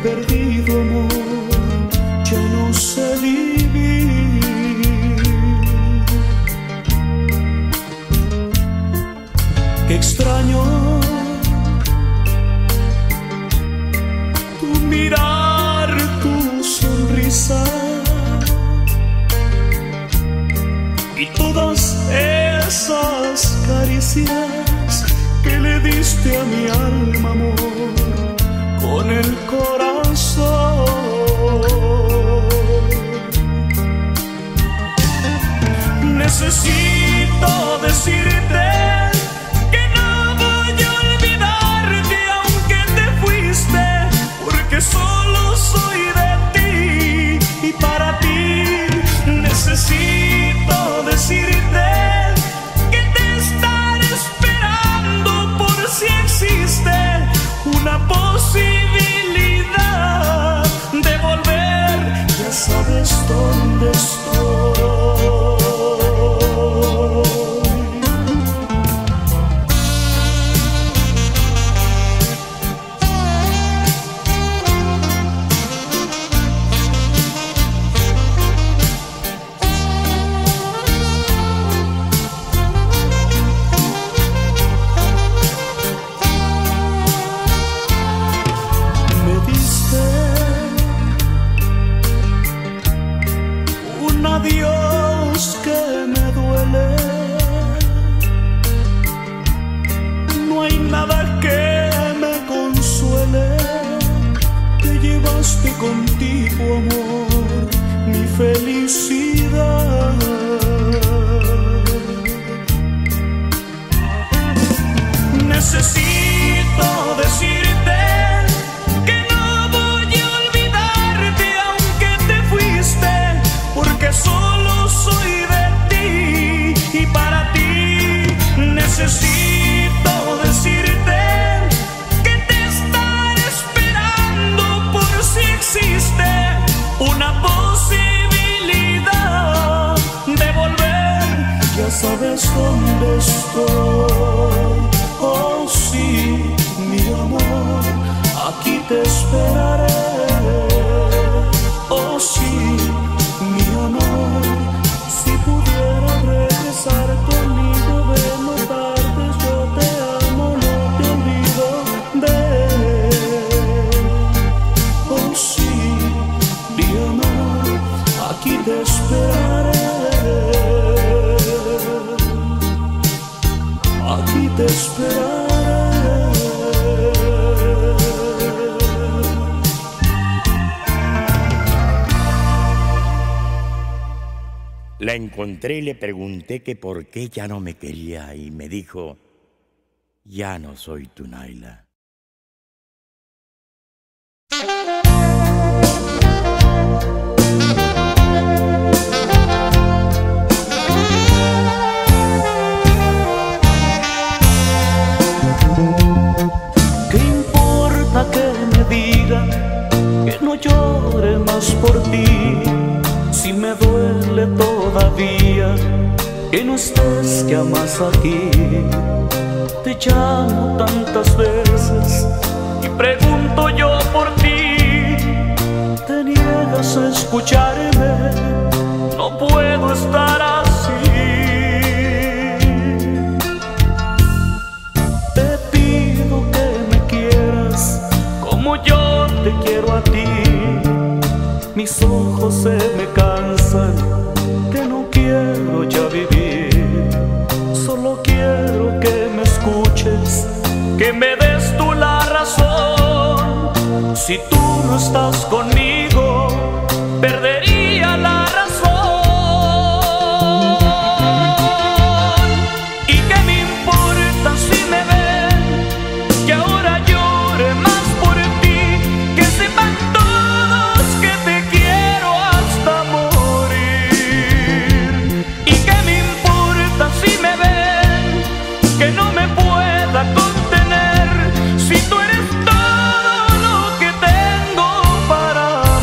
perdido, amor, ya no sé vivir. Qué extraño tu mirar, tu sonrisa y todas esas caricias que le diste a mi alma, amor, con el corazón. Necesito decirte que no voy a olvidarte aunque te fuiste, porque solo soy de ti y para ti. Necesito decirte que te estaré esperando por si existe una posibilidad de volver. Ya sabes dónde estoy. Adiós que me duele, no hay nada que me consuele. Te llevaste contigo, amor, mi felicidad. Necesito decirte que no voy a olvidarte aunque te fuiste, porque solo soy de ti y para ti. Necesito decirte que te estaré esperando por si existe una posibilidad de volver. Ya sabes dónde estoy. Oh sí, mi amor, aquí te esperaré. Oh sí, mi amor, si pudiera regresar conmigo de no tardes, yo te amo, no te olvido de él. Oh sí, mi amor, aquí te esperaré. Aquí te esperaré. La encontré y le pregunté que por qué ya no me quería y me dijo, ya no soy tu Naila. ¿Qué importa que me digan que no llore más por ti? Si me duele todavía que no estés ya más aquí. Te llamo tantas veces y pregunto yo por ti. Te niegas a escucharme, no puedo estar así. Te pido que me quieras como yo te quiero a ti. Mis ojos se me cansan, que no quiero ya vivir. Solo quiero que me escuches, que me des tú la razón. Si tú no estás conmigo, perdería la razón. ¿Y qué me importa si me ven que ahora llore más por ti? Que sepan todos que te quiero hasta morir. ¿Y qué me importa si me ven que no me pueda contener? Si tú eres todo lo que tengo para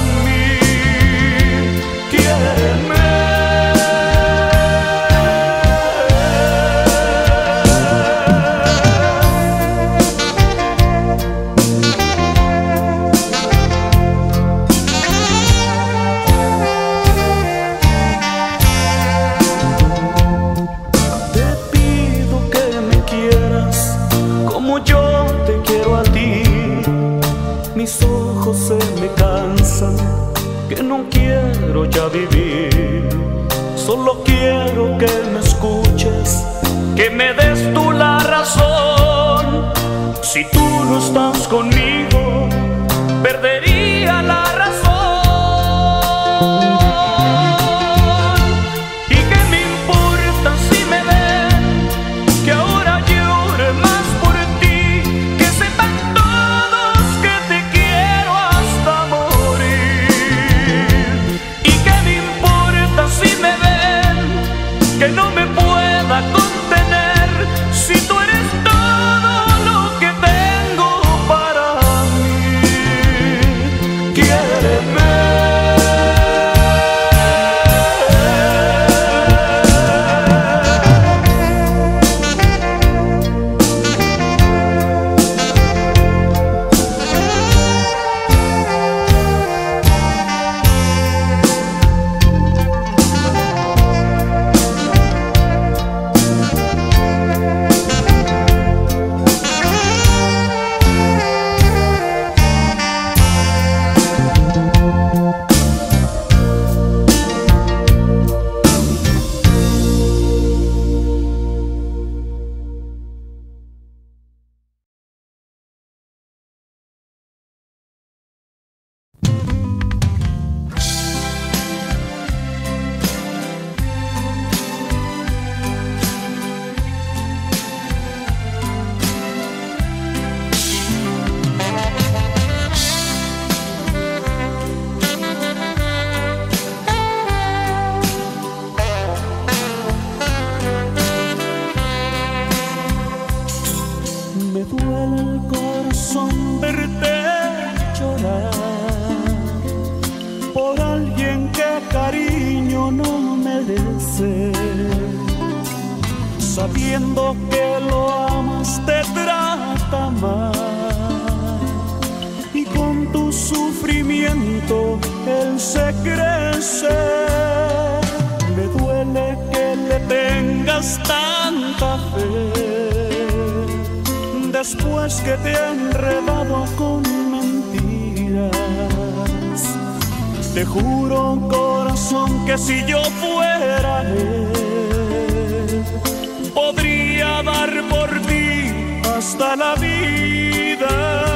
que me des tú la razón. Si tú no estás conmigo, perdería la razón. ¿Y qué me importa si me ven que ahora llore más por ti? Que sepan todos que te quiero hasta morir. ¿Y qué me importa si me ven que no me pueda contener? Si tú eres todo lo que tengo para mí, quiéreme. Me duele el corazón verte llorar por alguien que cariño no merece, sabiendo que lo amas te trata mal y con tu sufrimiento él se crece. Me duele que le tengas tanta fe después que te he enredado con mentiras. Te juro, corazón, que si yo fuera él, podría dar por ti hasta la vida.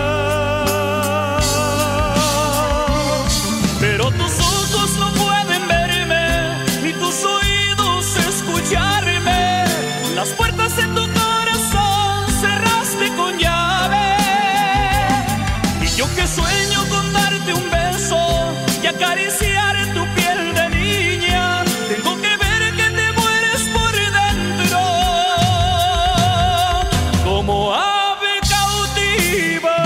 Pero tus ojos no pueden verme, ni tus oídos escucharme. Las puertas en tu corazón cerraste con llave. Y yo que sueño con darte un beso y acariciar tu piel de niña, tengo que ver que te mueres por dentro como ave cautiva.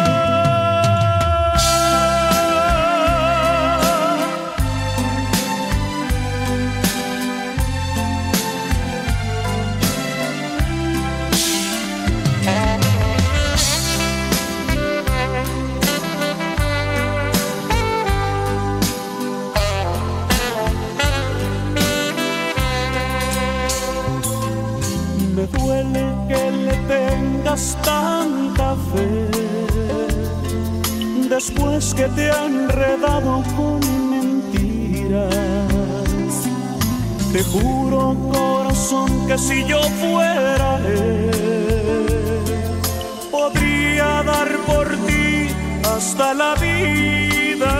Me duele que le tengas tanta fe después que te ha enredado con mentiras. Te juro, corazón, que si yo fuera él, podría dar por ti hasta la vida.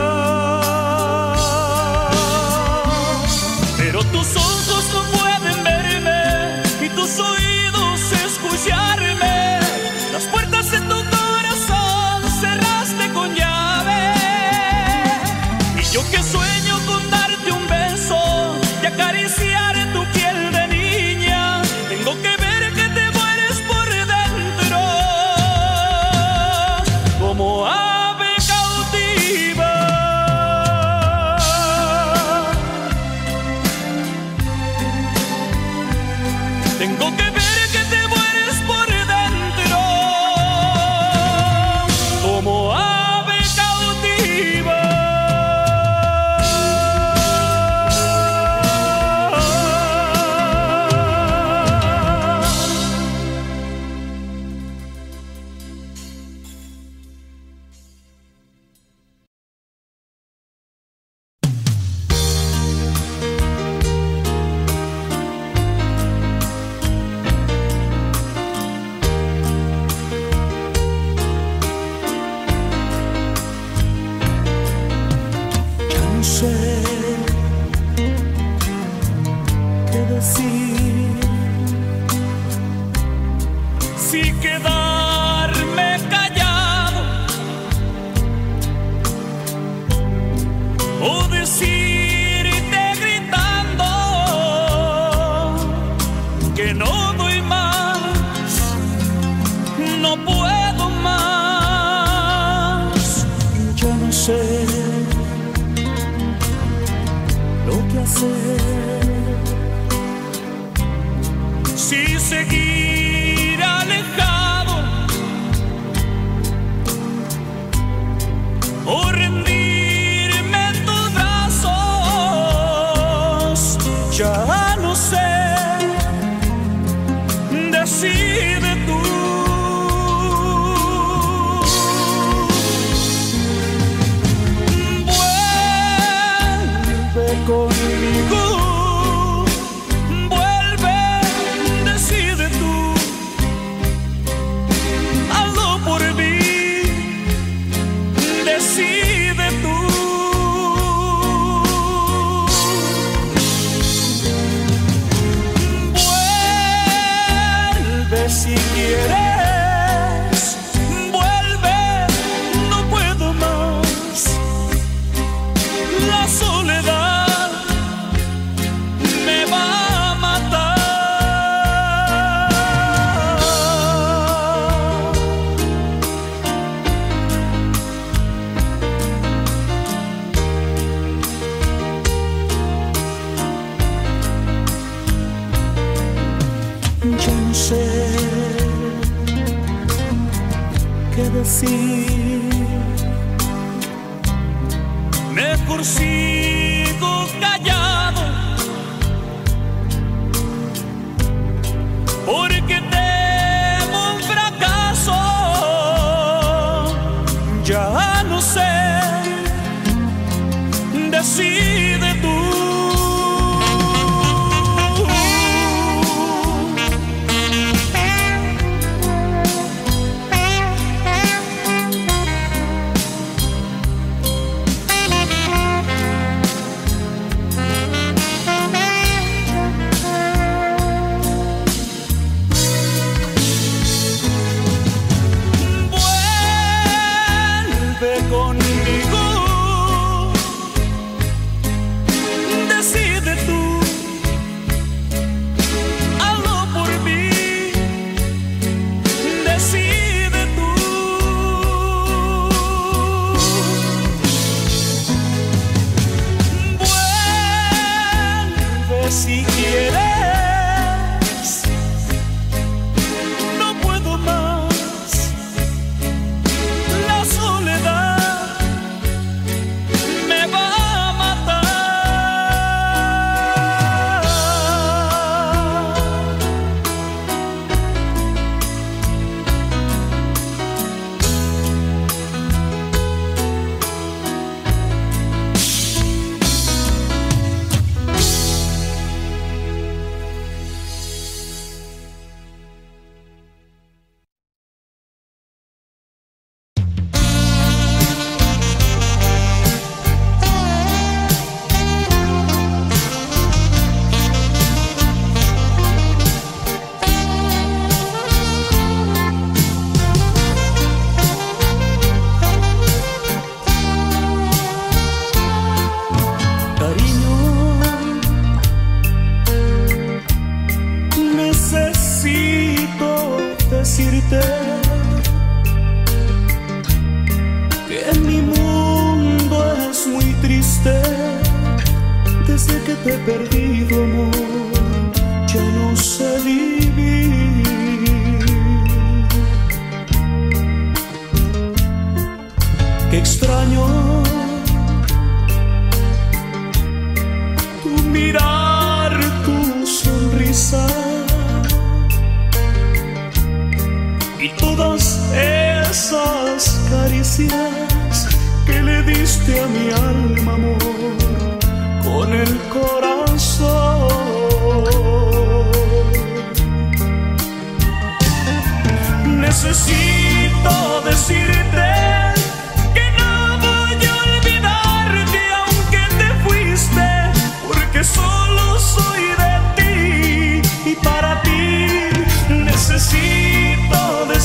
Pero tus ojos no pueden verme, y tus oídos escucharme. Las puertas en tu corazón cerraste con llave. Y yo que sueño con darte un beso y acariciar tu piel de niña, tengo que ver que te mueres por dentro como ave cautiva. Tengo que ver que te mueres por dentro como ave cautiva. quedarme callado o decirte gritando que no doy más, no puedo más. Ya no sé lo que hacer, si seguir alejado o rendirme en tus brazos. Ya no sé, decide tú. Vuelve conmigo, vuelve, decide tú. Hazlo por mí, decide tú. Vuelve si quieres, vuelve, no puedo más. La soledad me va a matar. Ya no sé qué decir, mejor sigo callado, porque temo un fracaso. Ya no sé, decide tú. Vuelve conmigo, decide tú. Hazlo por mí, decide tú. Vuelve si quieres, no puedo más. La soledad me va a matar. Cariño, necesito decirte que mi mundo es muy triste. Desde que te he perdido, amor, ya no sé vivir. Qué extraño tu mirar, tu sonrisa y todas esas caricias que le diste a mi alma, amor, con el corazón. Necesito decirte que no voy a olvidarte aunque te fuiste, porque solo soy de ti y para ti necesito decirte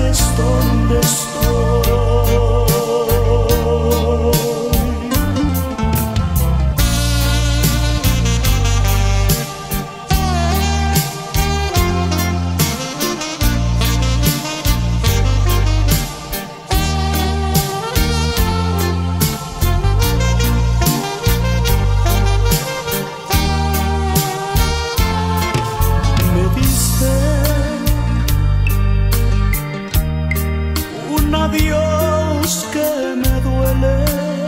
sabes dónde estoy. Adiós que me duele,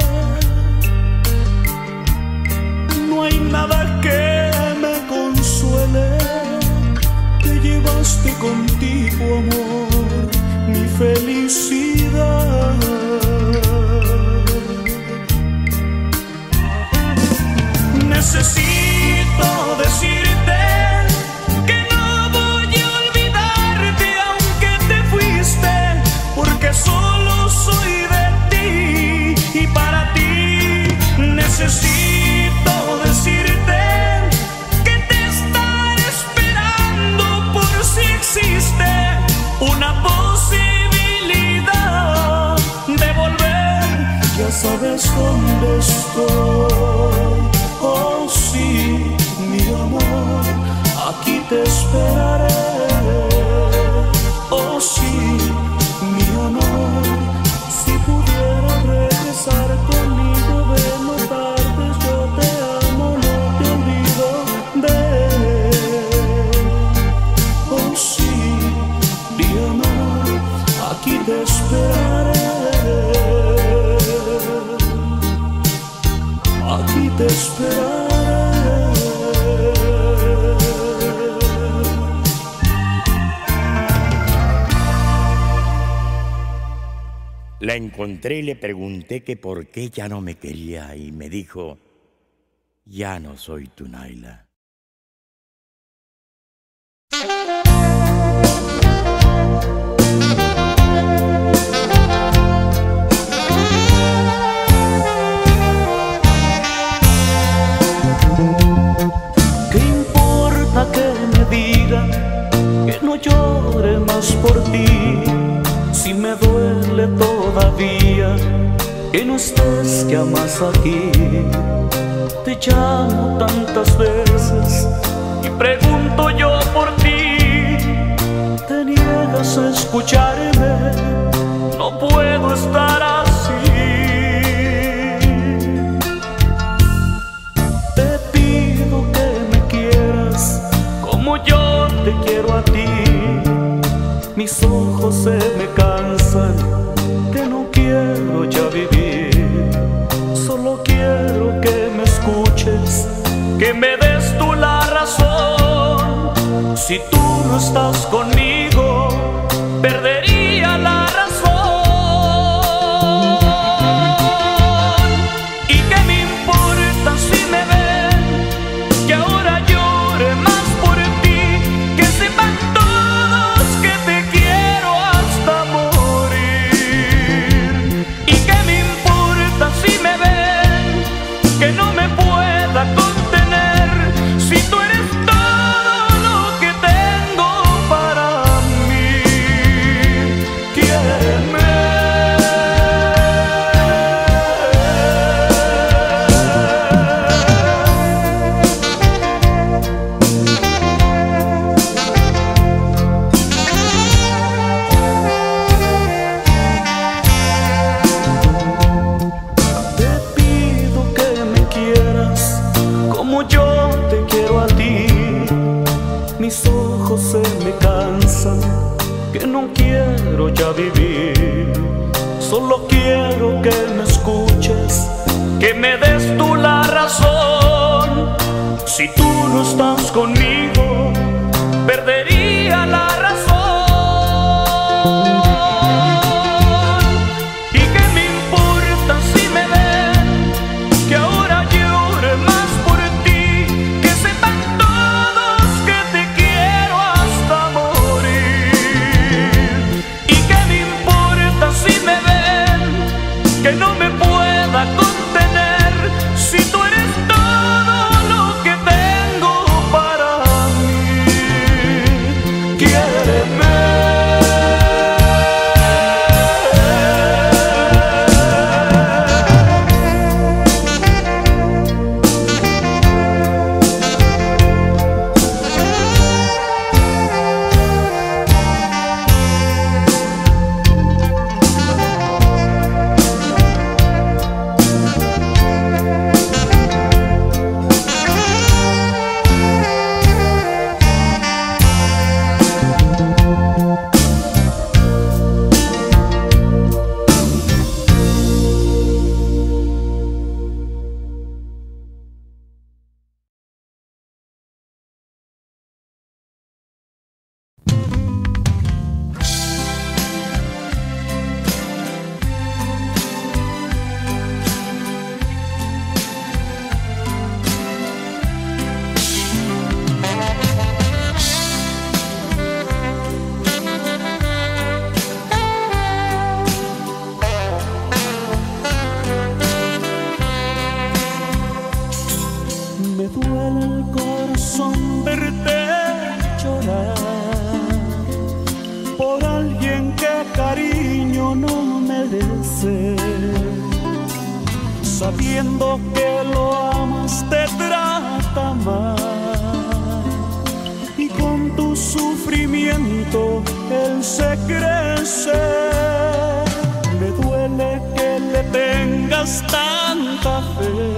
no hay nada que me consuele. Te llevaste contigo, amor, mi felicidad. Necesito decirte que no voy a olvidarte aunque te fuiste, porque solo soy de ti y para ti. Necesito decirte que te estaré esperando por si existe una posibilidad de volver. Ya sabes dónde estoy. Oh sí, mi amor, aquí te esperaré. Oh sí, mi amor, si pudiera regresar conmigo de las tardes, yo te amo, no te olvido de él. Oh sí, mi amor, aquí te esperaré. Aquí te esperaré. La encontré y le pregunté que por qué ya no me quería y me dijo, ya no soy tu Naila. ¿Qué importa que me digan que no llore más por ti? Si me duele todavía que no estés ya más aquí. Te llamo tantas veces y pregunto yo por ti. Te niegas a escucharme, no puedo estar así. Te pido que me quieras como yo te quiero a ti. Mis ojos se me cansan, que no quiero ya vivir. Solo quiero que me escuches, que me des tú la razón. Si tú no estás conmigo, perdería la razón. ¿Y qué me importa si me ven que ahora llore más por ti? Que sepan todos que te quiero hasta morir. ¿Y qué me importa si me ven que no me pueda contener? Si tú eres todo lo que tengo para mí, quiéreme. Te pido que me quieras como yo te quiero a ti. Mis ojos se me cansan, que no quiero ya vivir. Solo quiero que me escuches, que me des tú la razón. Si tú no estás conmigo, perdería la razón. ¿Y qué me importa si me ven que ahora llore más por ti? Que sepan todos que te quiero hasta morir. ¿Y qué me importa si me ven que no me pueda contener? Si tú eres todo lo que tengo para sabiendo que lo amas te trata mal, y con tu sufrimiento él se crece. Me duele que le tengas tanta fe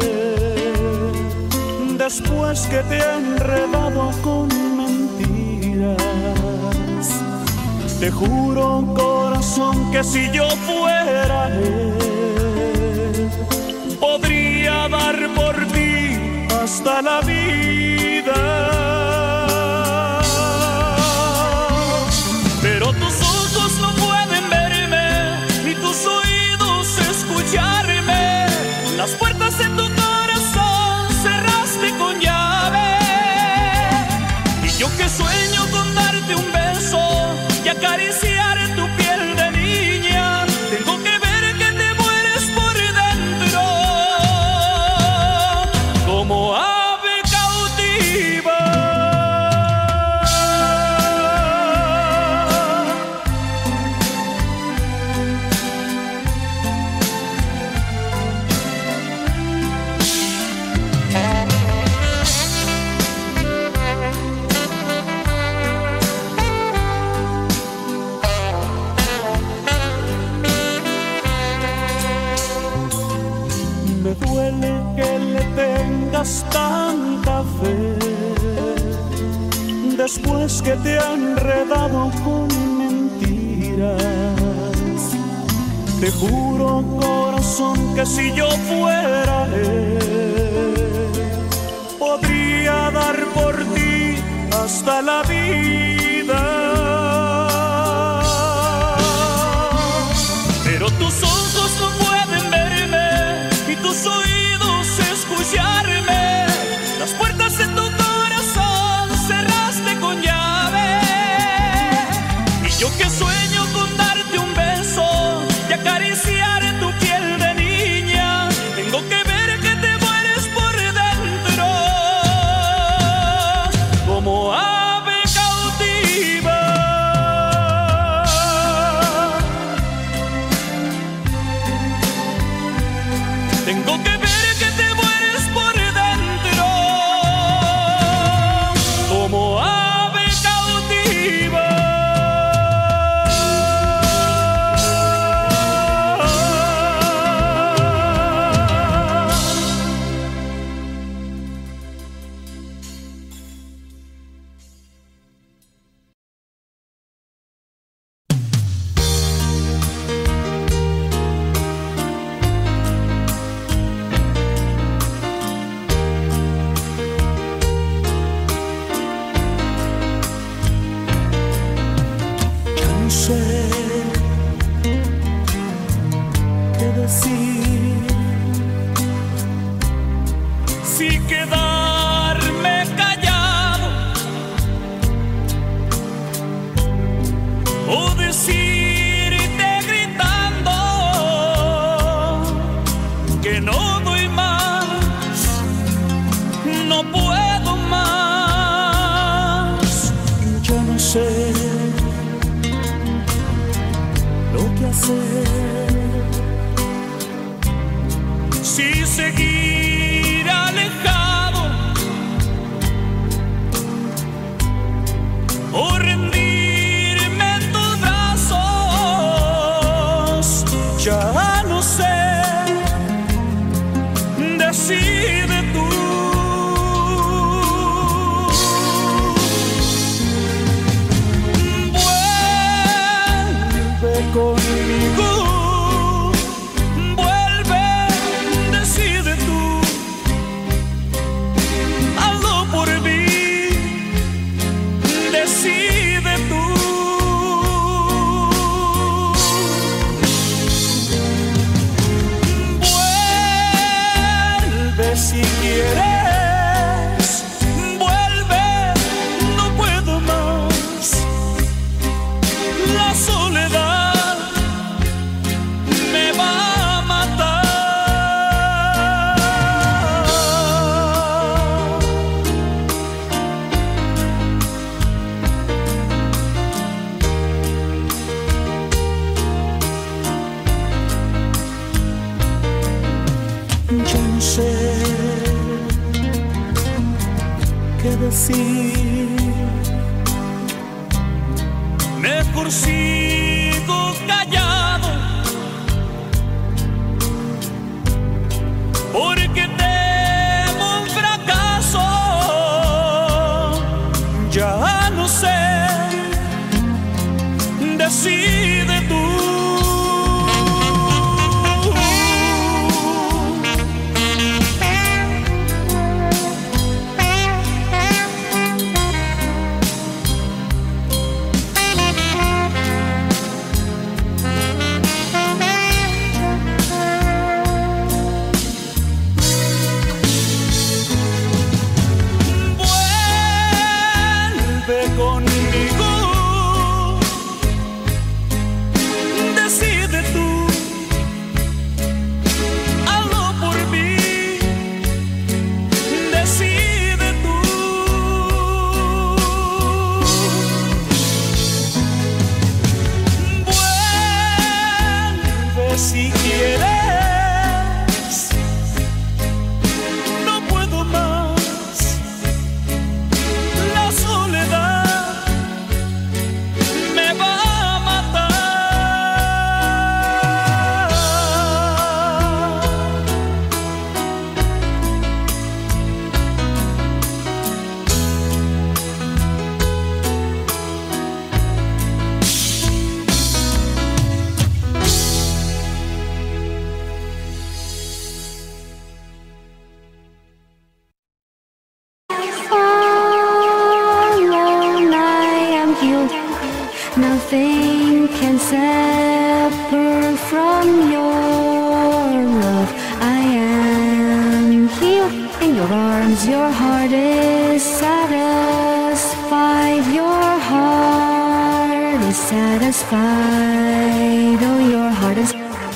después que te ha enredado con mentiras. Te juro, corazón, que si yo fuera él, podría dar por ti hasta la vida. Pero tus ojos no pueden verme, ni tus oídos escucharme. Las puertas de tu corazón cerraste con llave. Y yo que sueño con darte un beso y acariciar tu piel de niña, tengo que ver que te mueres por dentro como ave cautiva. Me duele que le tengas tanta fe después que te han enredado con mentiras. Te juro, corazón, que si yo fuera él, podría dar por ti hasta la vida. Pero tus ojos no pueden verme, y tus oídos escucharme. Las puertas de tu corazón cerraste con llave. Y yo que sueño con darte un beso y acariciar tu piel de niña, tengo que ver que te mueres por dentro como ave cautiva. Tengo que ver que te mueres por dentro como ave cautiva. No sé qué decir, si quedarme callado o decirte gritando que no doy más, no puedo más. Yo no sé lo que hacer, si seguir alejado o rendirme en tus brazos. Ya no sé, decide tú. Conmigo, vuelve, decide tú, hazlo por mí, decide tú. Vuelve si quieres, vuelve, no puedo más. La soledad me va a matar. decir. Mejor sigo callado, porque temo un fracaso. Ya no sé, decide tú. Si quieres, no puedo más. La soledad me va a matar. Nothing can separate from your love. I am healed in your arms. Your heart is satisfied. Your heart is satisfied. Oh, your heart is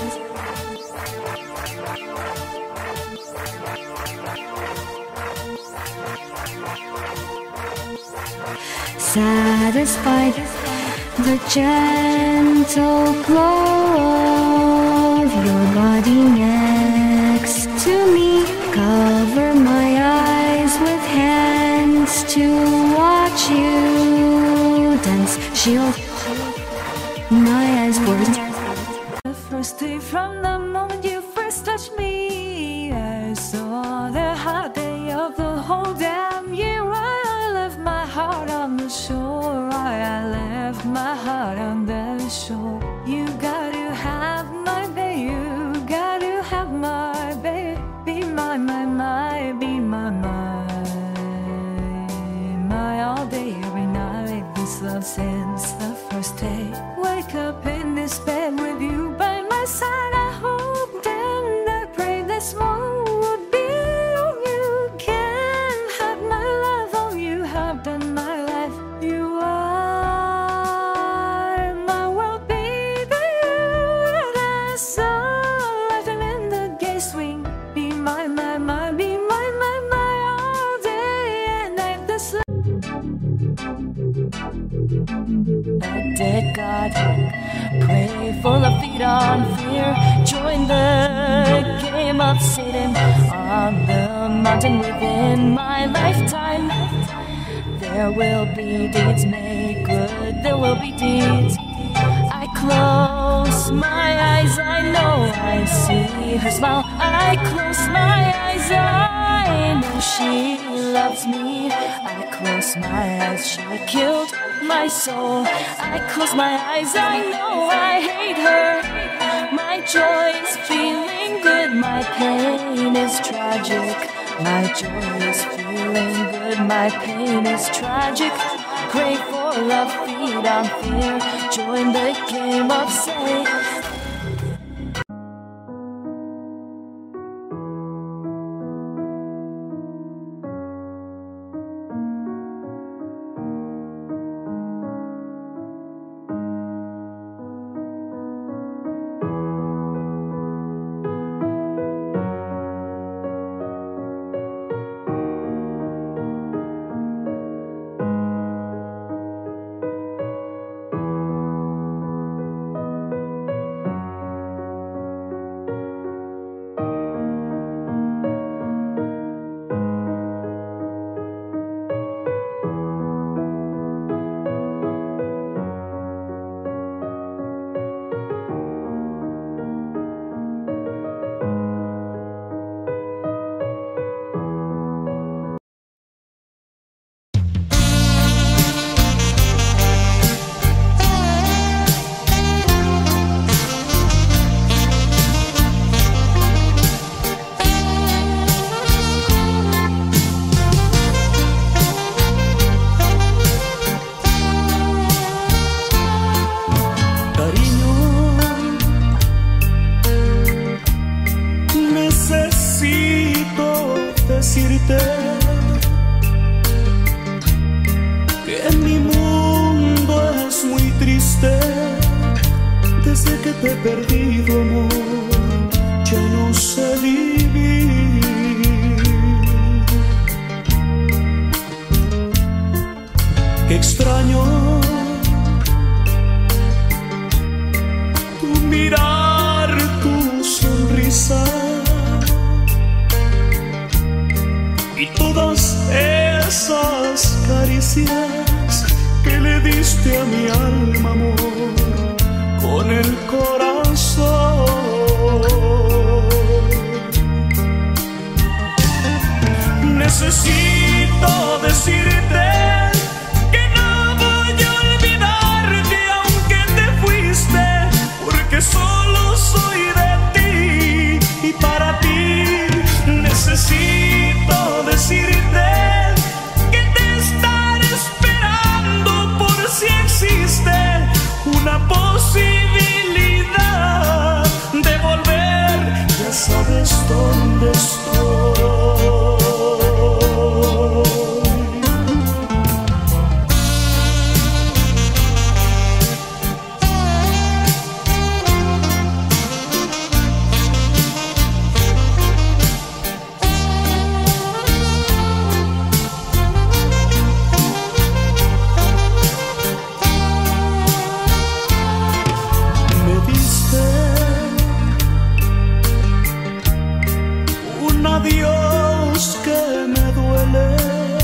satisfied. The gentle glow of your body next to me. Cover my eyes with hands to watch you dance. Shield my eyes for the first day from the moment you first touched me. I saw the hot day of the whole damn year. I left my heart on the shore. I left my heart on the shore. You got to have my baby. You got to have my baby. Be my, be my, my all day, every night. This love since the first day. Wake up in this bed with you by my side. I hoped and I prayed this one would be all you can have my love. All you have done my life. You are my world, baby. I saw life in the gay swing. Be my, be my, all day and night. This a dead God, pray for the feet on fear. Join the game of Satan on the mountain within my lifetime. There will be deeds made good, there will be deeds. I close my eyes, I know I see her smile. I close my eyes, I know she loves me. I close my eyes, she killed my soul. I close my eyes, I know I hate her. My joy is feeling good, my pain is tragic. My joy is feeling good, my pain is tragic. Pray for love, feed on fear. Join the game of say. he perdido amor, ya no sé vivir. Extraño tu mirar, tu sonrisa y todas esas caricias que le diste a mi alma, amor, con el corazón. Necesito decirte que no voy a olvidarte aunque te fuiste, porque solo soy de ti y para ti. Necesito decirte que te estaré esperando por si existe una posibilidad de volver. Ya sabes dónde estoy. Adiós que me duele,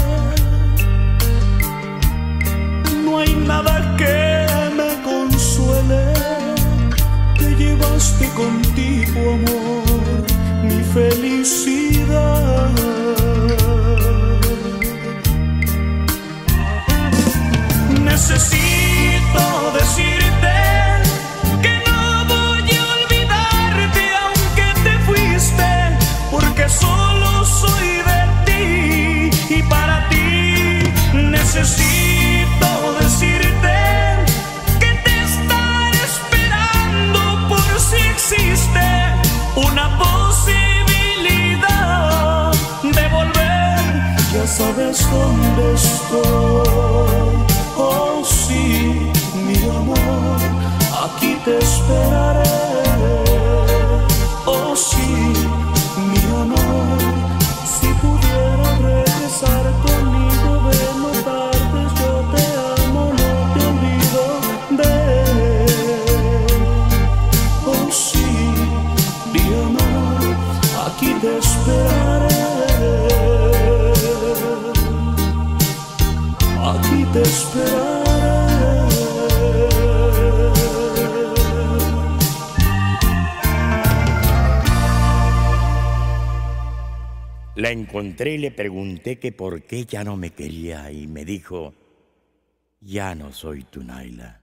no hay nada que me consuele. Te llevaste contigo, amor, mi felicidad. Necesito decirte que no voy a olvidarte aunque te fuiste, porque solo soy de ti y para ti. Necesito decirte que te estaré esperando por si existe una posibilidad de volver. Ya sabes dónde estoy. Oh sí, mi amor, aquí te esperaré. Oh sí, mi amor, si pudiera regresar conmigo, ven, no tardes, yo te amo, no te olvido, ven. Oh sí, mi amor, aquí te esperaré. Aquí te esperaré. La encontré y le pregunté que por qué ya no me quería y me dijo, ya no soy tu Naila.